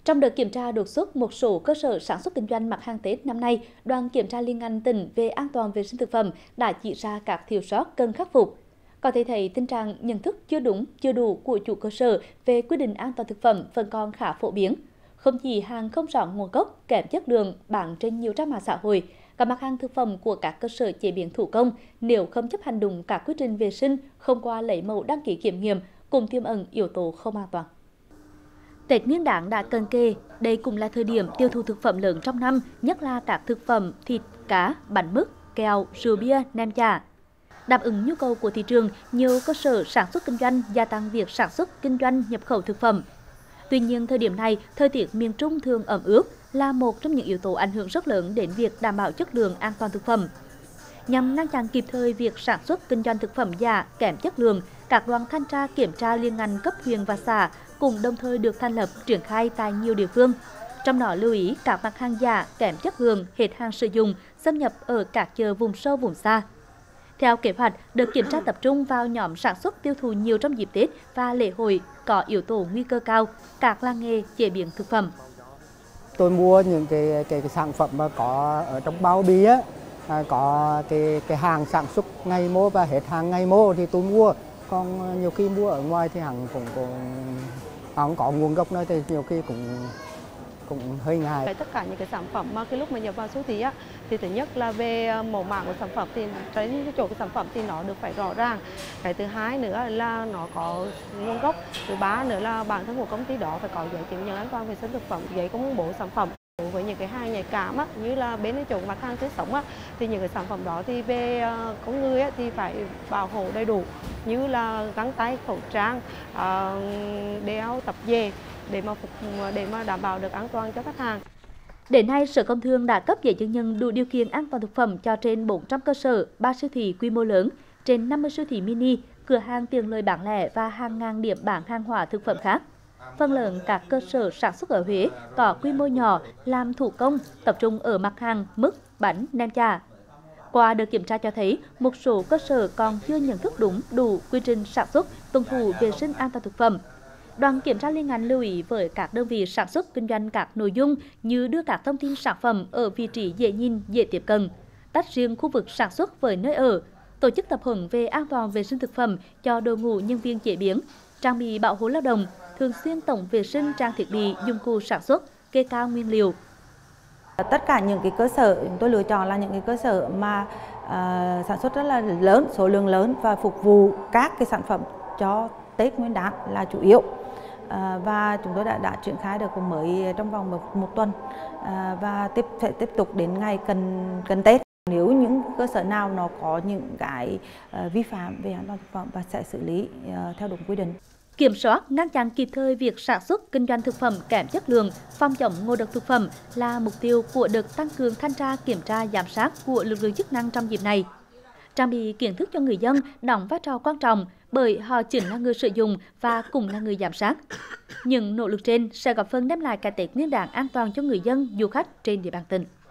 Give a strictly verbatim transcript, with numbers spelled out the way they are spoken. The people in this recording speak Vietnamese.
Trong đợt kiểm tra đột xuất một số cơ sở sản xuất kinh doanh mặt hàng Tết năm nay, đoàn kiểm tra liên ngành tỉnh về an toàn vệ sinh thực phẩm đã chỉ ra các thiếu sót cần khắc phục. Có thể thấy tình trạng nhận thức chưa đúng, chưa đủ của chủ cơ sở về quy định an toàn thực phẩm vẫn còn khá phổ biến. Không chỉ hàng không rõ nguồn gốc, kém chất lượng bán trên nhiều trang mạng xã hội, các mặt hàng thực phẩm của các cơ sở chế biến thủ công nếu không chấp hành đúng các quy trình vệ sinh, không qua lấy mẫu đăng ký kiểm nghiệm cùng tiềm ẩn yếu tố không an toàn. Tết Nguyên đán đã cận kề, đây cũng là thời điểm tiêu thụ thực phẩm lớn trong năm, nhất là các thực phẩm thịt, cá, bánh mứt, kẹo, rượu bia, nem chả. Đáp ứng nhu cầu của thị trường, nhiều cơ sở sản xuất kinh doanh gia tăng việc sản xuất kinh doanh nhập khẩu thực phẩm. Tuy nhiên, thời điểm này, thời tiết miền Trung thường ẩm ướt là một trong những yếu tố ảnh hưởng rất lớn đến việc đảm bảo chất lượng an toàn thực phẩm. Nhằm ngăn chặn kịp thời việc sản xuất kinh doanh thực phẩm giả, kém chất lượng, các đoàn thanh tra kiểm tra liên ngành cấp huyện và xã cũng đồng thời được thành lập triển khai tại nhiều địa phương. Trong đó lưu ý các mặt hàng giả, kém chất lượng, hết hạn sử dụng, xâm nhập ở các chợ vùng sâu vùng xa. Theo kế hoạch, đợt kiểm tra tập trung vào nhóm sản xuất tiêu thụ nhiều trong dịp Tết và lễ hội có yếu tố nguy cơ cao, các làng nghề chế biến thực phẩm. Tôi mua những cái cái, cái sản phẩm mà có ở trong bao bì á, à, có cái cái hàng sản xuất ngày mua và hết hàng ngày mua thì tôi mua. Còn nhiều khi mua ở ngoài thì hàng cũng cũng không có nguồn gốc nơi thì nhiều khi cũng cũng hơi ngại. Cái tất cả những cái sản phẩm mà cái lúc mà nhập vào siêu thị á, thì thứ nhất là về mẫu mã của sản phẩm thì trên cái chỗ cái sản phẩm thì nó được phải rõ ràng. Cái thứ hai nữa là nó có nguồn gốc. Thứ ba nữa là bản thân của công ty đó phải có giấy chứng nhận an toàn vệ sinh thực phẩm, giấy công bố sản phẩm. Đối với những cái hàng nhạy cảm á, như là bên cái chỗ mặt hàng tươi sống á, thì những cái sản phẩm đó thì về con người á, thì phải bảo hộ đầy đủ, như là găng tay, khẩu trang, đeo, tập dề để mà phục để mà đảm bảo được an toàn cho khách hàng. Đến nay, Sở Công Thương đã cấp giấy chứng nhận đủ điều kiện an toàn thực phẩm cho trên bốn trăm cơ sở, ba siêu thị quy mô lớn, trên năm mươi siêu thị mini, cửa hàng tiện lợi bán lẻ và hàng ngàn điểm bán hàng hóa thực phẩm khác. Phần lớn các cơ sở sản xuất ở Huế có quy mô nhỏ, làm thủ công, tập trung ở mặt hàng mứt, bánh, nem chả. Qua đợt kiểm tra cho thấy, một số cơ sở còn chưa nhận thức đúng đủ quy trình sản xuất, tuân thủ vệ sinh an toàn thực phẩm. Đoàn kiểm tra liên ngành lưu ý với các đơn vị sản xuất kinh doanh các nội dung như đưa các thông tin sản phẩm ở vị trí dễ nhìn, dễ tiếp cận, tách riêng khu vực sản xuất với nơi ở, tổ chức tập huấn về an toàn vệ sinh thực phẩm cho đội ngũ nhân viên chế biến, trang bị bảo hộ lao động, thường xuyên tổng vệ sinh trang thiết bị, dụng cụ sản xuất, kê cao nguyên liệu. Tất cả những cái cơ sở tôi lựa chọn là những cái cơ sở mà uh, sản xuất rất là lớn, số lượng lớn và phục vụ các cái sản phẩm cho Tết Nguyên đán là chủ yếu. À, và chúng tôi đã đã triển khai được mới trong vòng một, một tuần à, và tiếp sẽ tiếp tục đến ngày gần gần Tết. Nếu những cơ sở nào nó có những cái uh, vi phạm về an toàn thực phẩm và sẽ xử lý uh, theo đúng quy định. Kiểm soát, ngăn chặn kịp thời việc sản xuất kinh doanh thực phẩm kém chất lượng, phòng chống ngộ độc thực phẩm là mục tiêu của đợt tăng cường thanh tra kiểm tra giám sát của lực lượng chức năng trong dịp này. Trang bị kiến thức cho người dân đóng vai trò quan trọng bởi họ chính là người sử dụng và cũng là người giám sát. Những nỗ lực trên sẽ góp phần đem lại cái Tết Nguyên đán an toàn cho người dân, du khách trên địa bàn tỉnh.